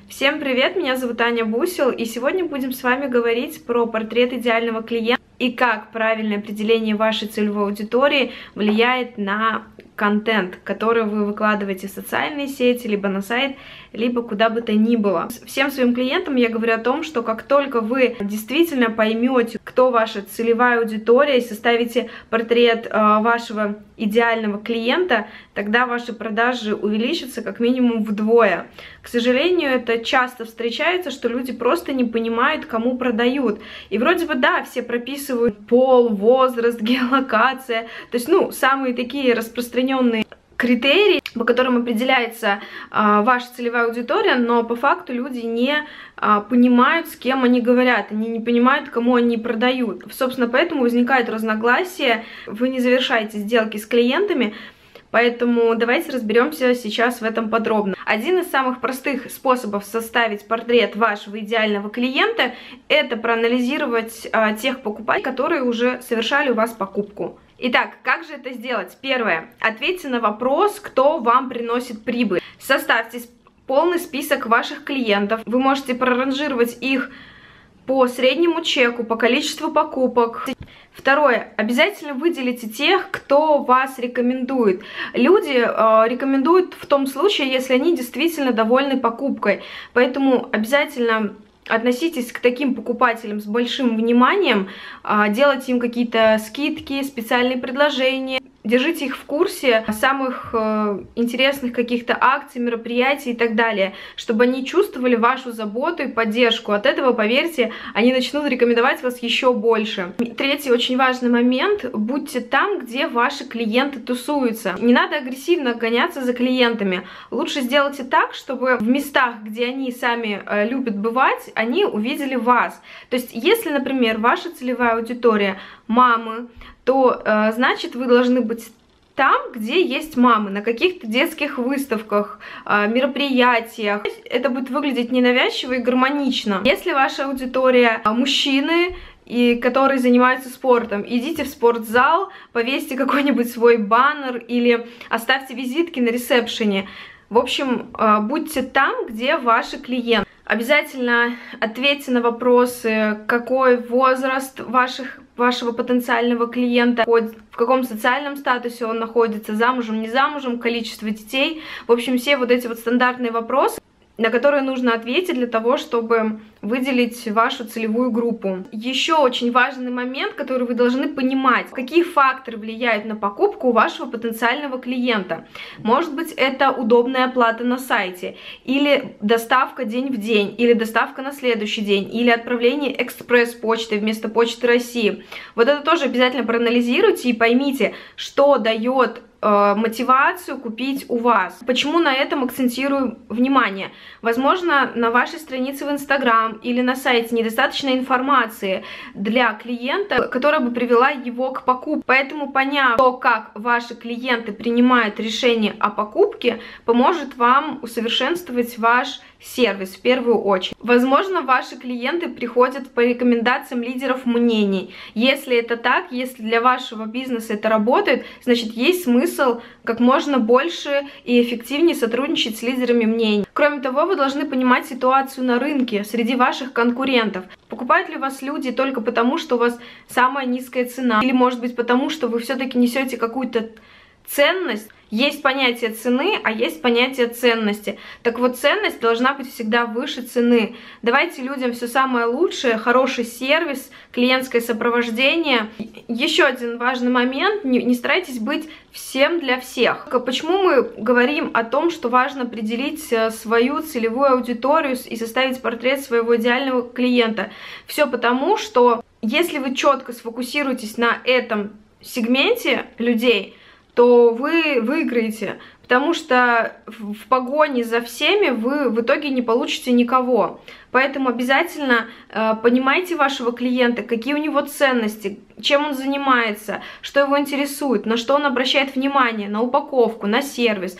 Всем привет, меня зовут Аня Бусел, и сегодня будем с вами говорить про портрет идеального клиента и как правильное определение вашей целевой аудитории влияет на контент, который вы выкладываете в социальные сети, либо на сайт, либо куда бы то ни было. Всем своим клиентам я говорю о том, что как только вы действительно поймете, кто ваша целевая аудитория, и составите портрет вашего идеального клиента, тогда ваши продажи увеличатся как минимум вдвое. К сожалению, это часто встречается, что люди просто не понимают, кому продают. И вроде бы, да, все прописывают пол, возраст, геолокация, то есть, самые такие распространенные критерии, по которым определяется ваша целевая аудитория, но по факту люди не понимают, с кем они говорят, они не понимают, кому они продают. Собственно, поэтому возникают разногласия, вы не завершаете сделки с клиентами, поэтому давайте разберемся сейчас в этом подробно. Один из самых простых способов составить портрет вашего идеального клиента – это проанализировать тех покупателей, которые уже совершали у вас покупку. Итак, как же это сделать? Первое. Ответьте на вопрос, кто вам приносит прибыль. Составьте полный список ваших клиентов. Вы можете проранжировать их по среднему чеку, по количеству покупок. Второе. Обязательно выделите тех, кто вас рекомендует. Люди рекомендуют в том случае, если они действительно довольны покупкой. Поэтому обязательно относитесь к таким покупателям с большим вниманием, делайте им какие-то скидки, специальные предложения. Держите их в курсе самых интересных каких-то акций, мероприятий и так далее, чтобы они чувствовали вашу заботу и поддержку. От этого, поверьте, они начнут рекомендовать вас еще больше. Третий очень важный момент. Будьте там, где ваши клиенты тусуются. Не надо агрессивно гоняться за клиентами. Лучше сделайте так, чтобы в местах, где они сами любят бывать, они увидели вас. То есть, если, например, ваша целевая аудитория мамы, то значит вы должны быть там, где есть мамы, на каких-то детских выставках, мероприятиях. Это будет выглядеть ненавязчиво и гармонично. Если ваша аудитория мужчины, которые занимаются спортом, идите в спортзал, повесьте какой-нибудь свой баннер или оставьте визитки на ресепшене. В общем, будьте там, где ваши клиенты. Обязательно ответьте на вопросы, какой возраст вашего потенциального клиента, в каком социальном статусе он находится, замужем, не замужем, количество детей. В общем, все вот эти вот стандартные вопросы, на которые нужно ответить для того, чтобы выделить вашу целевую группу. Еще очень важный момент, который вы должны понимать, какие факторы влияют на покупку вашего потенциального клиента. Может быть, это удобная оплата на сайте, или доставка день в день, или доставка на следующий день, или отправление экспресс-почтой вместо Почты России. Вот это тоже обязательно проанализируйте и поймите, что дает мотивацию купить у вас. Почему на этом акцентирую внимание? Возможно, на вашей странице в Инстаграм или на сайте недостаточно информации для клиента, которая бы привела его к покупке. Поэтому поняв то, как ваши клиенты принимают решение о покупке, поможет вам усовершенствовать ваш сервис в первую очередь. Возможно, ваши клиенты приходят по рекомендациям лидеров мнений. Если это так, если для вашего бизнеса это работает, значит, есть смысл как можно больше и эффективнее сотрудничать с лидерами мнений. Кроме того, вы должны понимать ситуацию на рынке среди ваших конкурентов. Покупают ли вас люди только потому, что у вас самая низкая цена? Или, может быть, потому, что вы все-таки несете какую-то ценность? Есть понятие цены, а есть понятие ценности. Так вот, ценность должна быть всегда выше цены. Давайте людям все самое лучшее, хороший сервис, клиентское сопровождение. Еще один важный момент, не старайтесь быть всем для всех. Почему мы говорим о том, что важно определить свою целевую аудиторию и составить портрет своего идеального клиента? Все потому, что если вы четко сфокусируетесь на этом сегменте людей, то вы выиграете, потому что в погоне за всеми вы в итоге не получите никого. Поэтому обязательно понимайте вашего клиента, какие у него ценности, чем он занимается, что его интересует, на что он обращает внимание, на упаковку, на сервис,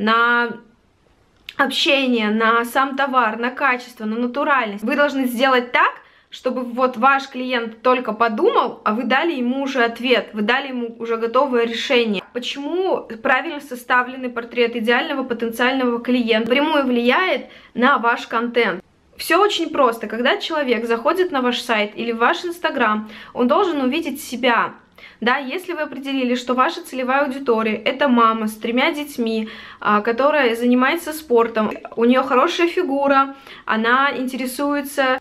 на общение, на сам товар, на качество, на натуральность. Вы должны сделать так, чтобы вот ваш клиент только подумал, а вы дали ему уже ответ, вы дали ему уже готовое решение. Почему правильно составленный портрет идеального потенциального клиента напрямую влияет на ваш контент? Все очень просто. Когда человек заходит на ваш сайт или в ваш Инстаграм, он должен увидеть себя. Да, если вы определили, что ваша целевая аудитория — это мама с 3 детьми, которая занимается спортом, у нее хорошая фигура, она интересуется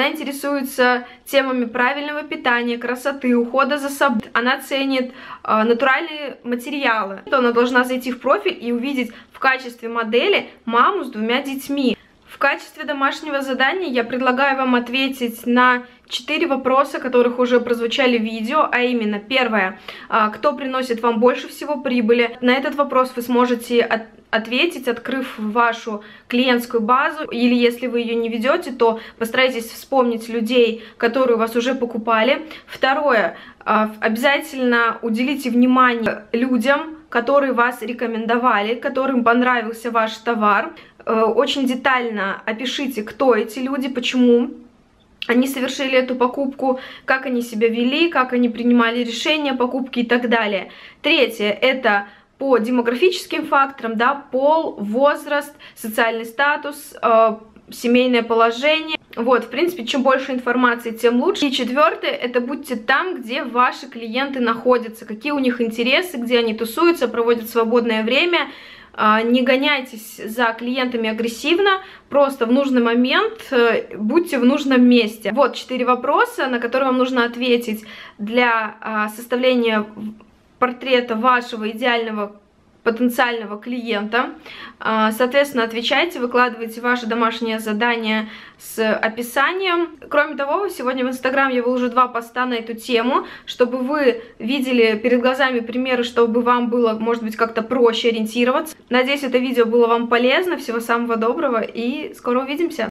темами правильного питания, красоты, ухода за собой. Она ценит натуральные материалы. То она должна зайти в профиль и увидеть в качестве модели маму с 2 детьми. В качестве домашнего задания я предлагаю вам ответить на 4 вопроса, которых уже прозвучали в видео, а именно, первое, кто приносит вам больше всего прибыли. На этот вопрос вы сможете ответить, открыв вашу клиентскую базу, или если вы ее не ведете, то постарайтесь вспомнить людей, которые у вас уже покупали. Второе, обязательно уделите внимание людям, которые вас рекомендовали, которым понравился ваш товар. Очень детально опишите, кто эти люди, почему они совершили эту покупку, как они себя вели, как они принимали решения покупки и так далее. Третье, это по демографическим факторам, да, пол, возраст, социальный статус, семейное положение. Вот, в принципе, чем больше информации, тем лучше. И четвертое, это будьте там, где ваши клиенты находятся, какие у них интересы, где они тусуются, проводят свободное время. Не гоняйтесь за клиентами агрессивно, просто в нужный момент будьте в нужном месте. Вот 4 вопроса, на которые вам нужно ответить для составления портрета вашего идеального потенциального клиента. Соответственно, отвечайте, выкладывайте ваше домашнее задание с описанием. Кроме того, сегодня в Инстаграм я выложу 2 поста на эту тему, чтобы вы видели перед глазами примеры, чтобы вам было, может быть, как-то проще ориентироваться. Надеюсь, это видео было вам полезно. Всего самого доброго и скоро увидимся!